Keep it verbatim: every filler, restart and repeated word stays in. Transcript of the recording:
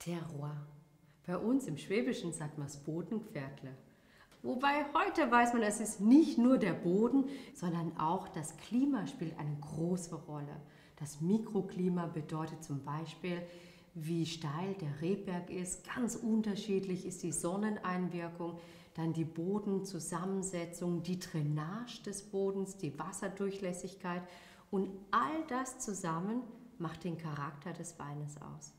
Terroir. Bei uns im Schwäbischen sagt man das Bodengviertle. Wobei heute weiß man, es ist nicht nur der Boden, sondern auch das Klima spielt eine große Rolle. Das Mikroklima bedeutet zum Beispiel, wie steil der Rehberg ist, ganz unterschiedlich ist die Sonneneinwirkung, dann die Bodenzusammensetzung, die Drainage des Bodens, die Wasserdurchlässigkeit und all das zusammen macht den Charakter des Weines aus.